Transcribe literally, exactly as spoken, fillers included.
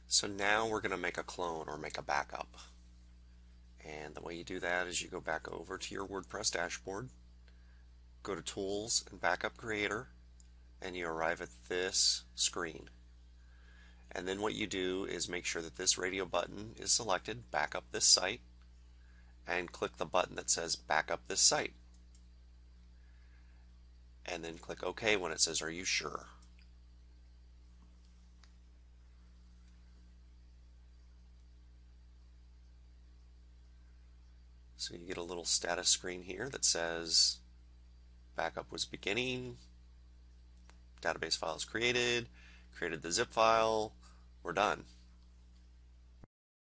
So now we're going to make a clone or make a backup. And the way you do that is you go back over to your WordPress dashboard, go to Tools and Backup Creator, and you arrive at this screen. And then what you do is make sure that this radio button is selected, backup this site, and click the button that says backup this site. And then click OK when it says, are you sure? So you get a little status screen here that says backup was beginning, database file is created, created the zip file, we're done.